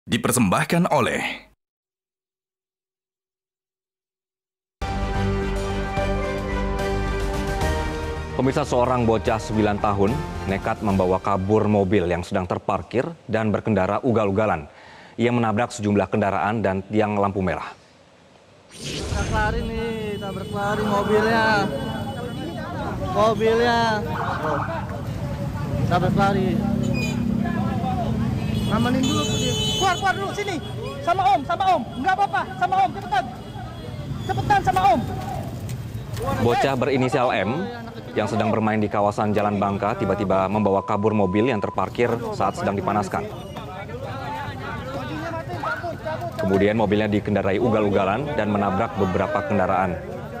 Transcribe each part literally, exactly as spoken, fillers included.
Dipersembahkan oleh pemirsa. Seorang bocah sembilan tahun nekat membawa kabur mobil yang sedang terparkir dan berkendara ugal-ugalan. Ia menabrak sejumlah kendaraan dan tiang lampu merah. Tabrak lari nih, tabrak lari mobilnya. Mobilnya. Oh. Tabrak lari. Ngamanin dulu tuh dia. Keluar, keluar dulu sini. Sama Om, sama Om. Enggak apa-apa, sama Om, cepetan. Cepetan sama Om. Bocah berinisial M yang sedang bermain di kawasan Jalan Bangka tiba-tiba membawa kabur mobil yang terparkir saat sedang dipanaskan. Kemudian mobilnya dikendarai ugal-ugalan dan menabrak beberapa kendaraan.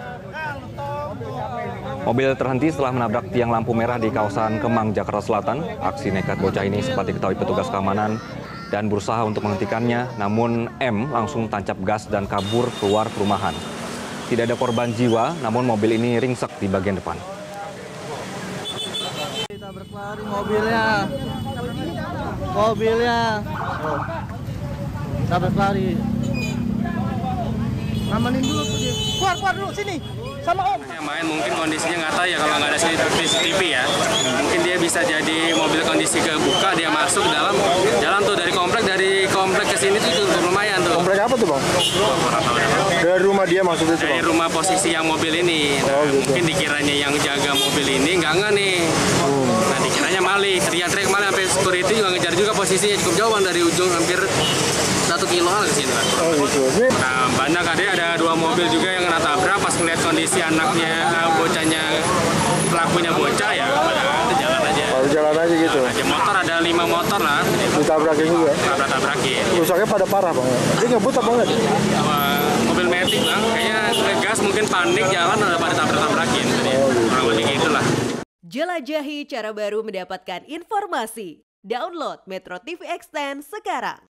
Mobil terhenti setelah menabrak tiang lampu merah di kawasan Kemang, Jakarta Selatan. Aksi nekat bocah ini sempat diketahui petugas keamanan dan berusaha untuk menghentikannya, namun M langsung tancap gas dan kabur keluar perumahan. Tidak ada korban jiwa, namun mobil ini ringsek di bagian depan. Tabrak lari mobilnya. Mobilnya. Oh. Tabrak lari. Ngamanin dulu tuh dia. Keluar, keluar dulu sini. Sama Om. Yang main mungkin kondisinya nggak tahu ya kalau nggak ada C C T V ya. Mungkin dia bisa jadi mobil kondisi kebuka, dia masuk ke dalam jalan tuh dari komplek dari komplek ke sini tuh cukup lumayan tuh. Komplek apa tuh Bang? Dari rumah dia maksudnya tuh Dari Bang? rumah posisi yang mobil ini. Nah, Oh, gitu. Mungkin dikiranya yang jaga mobil ini nggak nggak nih. Nah dikiranya maling, teriak-teriak maling sampai security juga ngejar juga posisinya cukup jauhan dari ujung hampir satu kiloan ke sini. Oh gitu. Ini Nah banyak ada ada dua mobil juga yang kena tabrak pas ngeliat kondisi anaknya, uh, bocahnya, pelakunya bocah ya, pada jalan aja. baru jalan aja gitu. Aja motor ada lima motor lah, Ditabrakin juga. tabrak-tabrakin. Rusaknya pada parah Bang. Dia ngebut apa enggak? Sama mobil Matic bang, kayaknya ngegas mungkin panik jalan udah pada tabrak-tabrakin. Jadi kurang lebih gitulah. Jelajahi cara baru mendapatkan informasi. Download Metro T V Extend sekarang.